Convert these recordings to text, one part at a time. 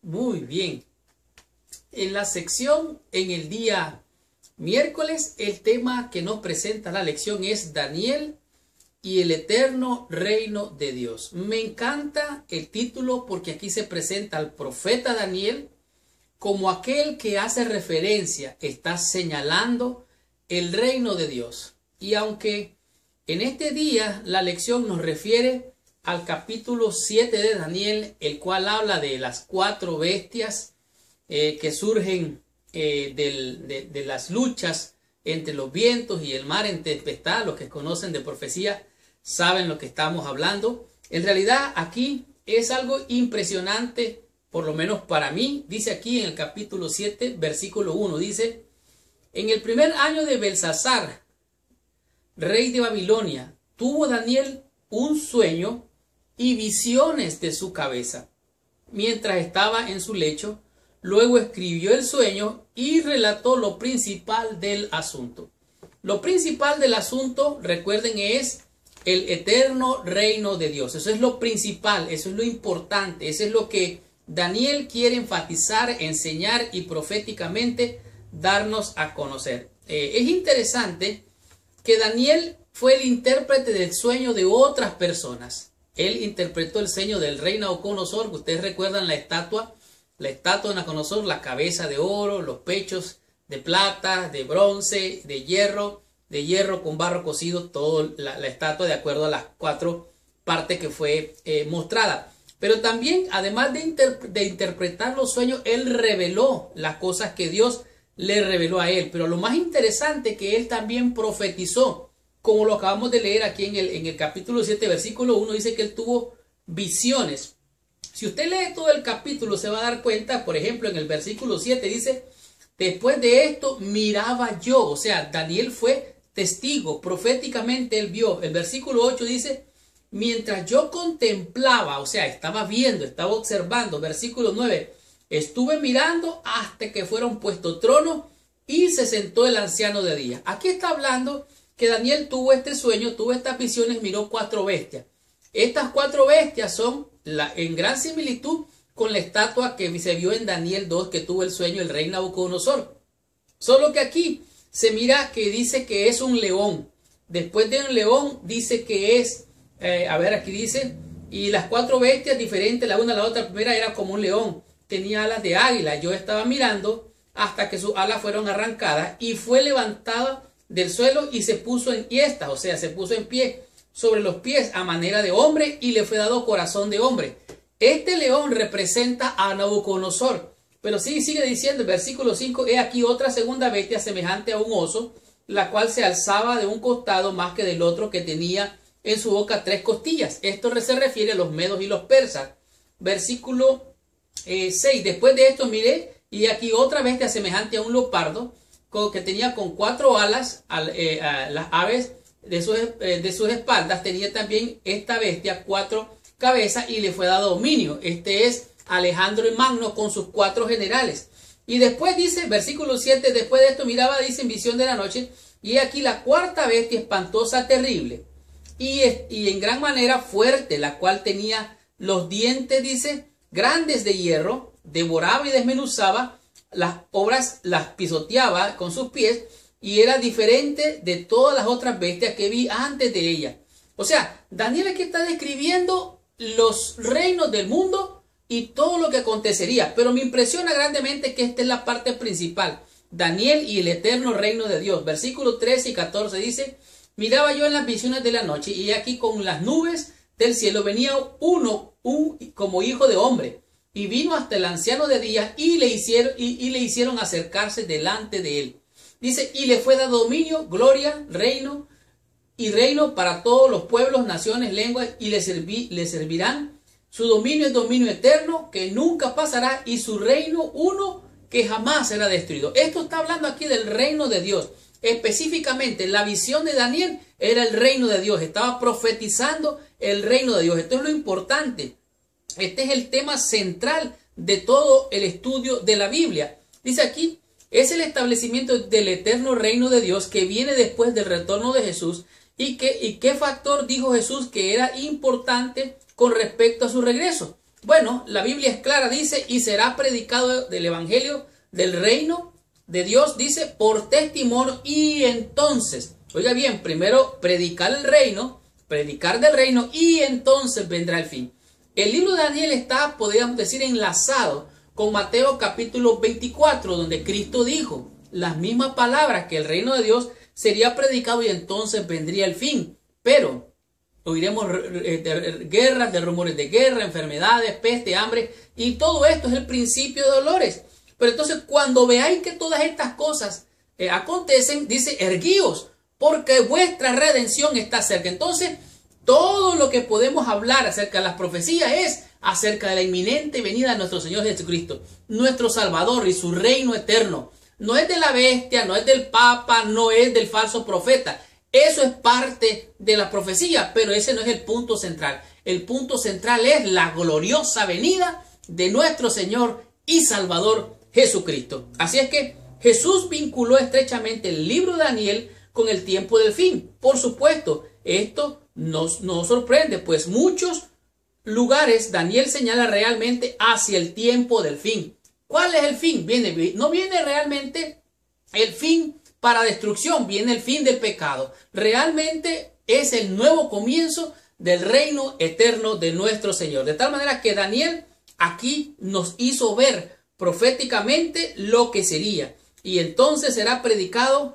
Muy bien. En la sección, en el día miércoles, el tema que nos presenta la lección es Daniel y el eterno reino de Dios. Me encanta el título porque aquí se presenta al profeta Daniel como aquel que hace referencia, está señalando el reino de Dios. Y aunque en este día la lección nos refiere al capítulo 7 de Daniel, el cual habla de las 4 bestias que surgen de las luchas entre los vientos y el mar en tempestad. Los que conocen de profecía saben lo que estamos hablando. En realidad aquí es algo impresionante, por lo menos para mí. Dice aquí en el capítulo 7, versículo 1, dice: en el primer año de Belsasar, rey de Babilonia, tuvo Daniel un sueño y visiones de su cabeza, mientras estaba en su lecho. Luego escribió el sueño y relató lo principal del asunto. Lo principal del asunto, recuerden, es el eterno reino de Dios. Eso es lo principal, eso es lo importante, eso es lo que Daniel quiere enfatizar, enseñar y proféticamente darnos a conocer. Es interesante que Daniel fue el intérprete del sueño de otras personas. Él interpretó el sueño del rey Nabucodonosor. Ustedes recuerdan la estatua de Nabucodonosor, la cabeza de oro, los pechos de plata, de bronce, de hierro con barro cocido, toda la estatua de acuerdo a las 4 partes que fue mostrada. Pero también, además de interpretar los sueños, él reveló las cosas que Dios le reveló a él. Pero lo más interesante, que él también profetizó, como lo acabamos de leer aquí en el capítulo 7, versículo 1, dice que él tuvo visiones. Si usted lee todo el capítulo, se va a dar cuenta, por ejemplo, en el versículo 7 dice: después de esto miraba yo. O sea, Daniel fue testigo, proféticamente él vio. El versículo 8 dice: mientras yo contemplaba, o sea, estaba viendo, estaba observando. Versículo 9: estuve mirando hasta que fueron puestos tronos y se sentó el anciano de día. Aquí está hablando que Daniel tuvo este sueño, tuvo estas visiones, miró 4 bestias. Estas 4 bestias son en gran similitud con la estatua que se vio en Daniel 2, que tuvo el sueño el rey Nabucodonosor. Solo que aquí se mira que dice que es un león. Después de un león dice que es, aquí dice, y las 4 bestias diferentes la una a la otra. La primera era como un león, tenía alas de águila. Yo estaba mirando hasta que sus alas fueron arrancadas y fue levantada del suelo y se puso en hiestas, o sea, se puso en pie sobre los pies a manera de hombre y le fue dado corazón de hombre. Este león representa a Nabucodonosor. Pero sí, sigue diciendo el versículo 5: he aquí otra segunda bestia semejante a un oso, la cual se alzaba de un costado más que del otro, que tenía en su boca 3 costillas. Esto se refiere a los medos y los persas. Versículo 6: después de esto miré, y aquí otra bestia semejante a un leopardo, que tenía con 4 alas, las aves de sus espaldas. Tenía también esta bestia 4 cabezas y le fue dado dominio. Este es Alejandro el Magno con sus 4 generales. Y después dice, versículo 7, después de esto miraba, dice, en visión de la noche, y aquí la 4ª bestia espantosa, terrible, y en gran manera fuerte, la cual tenía los dientes, dice, grandes de hierro, devoraba y desmenuzaba las obras, las pisoteaba con sus pies, y era diferente de todas las otras bestias que vi antes de ella. O sea, Daniel aquí está describiendo los reinos del mundo y todo lo que acontecería. Pero me impresiona grandemente que esta es la parte principal: Daniel y el eterno reino de Dios. Versículos 13 y 14 dice: miraba yo en las visiones de la noche, y aquí con las nubes del cielo venía uno como hijo de hombre, y vino hasta el anciano de días, y le hicieron acercarse delante de él. Dice: y le fue dado dominio, gloria, reino para todos los pueblos, naciones, lenguas, y le servirán. Su dominio es dominio eterno, que nunca pasará, y su reino uno, que jamás será destruido. Esto está hablando aquí del reino de Dios. Específicamente, la visión de Daniel era el reino de Dios. Estaba profetizando el reino de Dios. Esto es lo importante. Este es el tema central de todo el estudio de la Biblia. Dice aquí: es el establecimiento del eterno reino de Dios que viene después del retorno de Jesús. ¿Y qué factor dijo Jesús que era importante con respecto a su regreso? Bueno, la Biblia es clara, dice, y será predicado del evangelio del reino de Dios, dice, por testimonio. Y entonces, oiga bien, primero predicar el reino, predicar del reino, y entonces vendrá el fin. El libro de Daniel está, podríamos decir, enlazado con Mateo capítulo 24, donde Cristo dijo las mismas palabras, que el reino de Dios sería predicado y entonces vendría el fin. Pero oiremos guerras, de rumores de guerra, enfermedades, peste, hambre, y todo esto es el principio de dolores. Pero entonces cuando veáis que todas estas cosas acontecen, dice, erguíos, porque vuestra redención está cerca. Entonces, todo lo que podemos hablar acerca de las profecías es acerca de la inminente venida de nuestro Señor Jesucristo, nuestro Salvador y su reino eterno. No es de la bestia, no es del Papa, no es del falso profeta. Eso es parte de la profecía, pero ese no es el punto central. El punto central es la gloriosa venida de nuestro Señor y Salvador Jesucristo. Así es que Jesús vinculó estrechamente el libro de Daniel con el tiempo del fin. Por supuesto, esto nos sorprende, pues muchos lugares Daniel señala realmente hacia el tiempo del fin. ¿Cuál es el fin? No viene realmente el fin para destrucción, viene el fin del pecado. Realmente es el nuevo comienzo del reino eterno de nuestro Señor. De tal manera que Daniel aquí nos hizo ver proféticamente lo que sería. Y entonces será predicado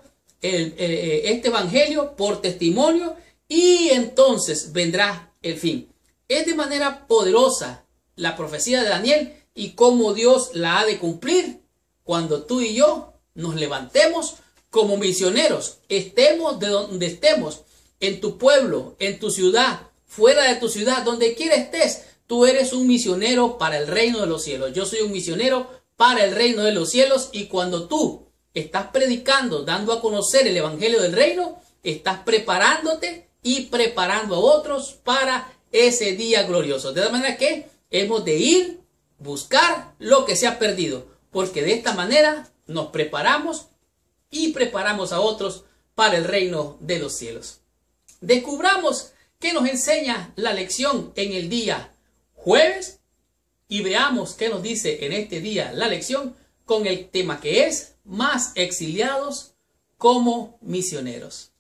este evangelio por testimonio y entonces vendrá el fin. Es de manera poderosa la profecía de Daniel y cómo Dios la ha de cumplir cuando tú y yo nos levantemos como misioneros, estemos de donde estemos, en tu pueblo, en tu ciudad, fuera de tu ciudad, donde quiera estés, tú eres un misionero para el reino de los cielos. Yo soy un misionero para el reino de los cielos, y cuando tú estás predicando, dando a conocer el evangelio del reino, estás preparándote y preparando a otros para ese día glorioso. De tal manera que hemos de ir, buscar lo que se ha perdido, porque de esta manera nos preparamos y preparamos a otros para el reino de los cielos. Descubramos qué nos enseña la lección en el día jueves y veamos qué nos dice en este día la lección con el tema que es más exiliados como misioneros.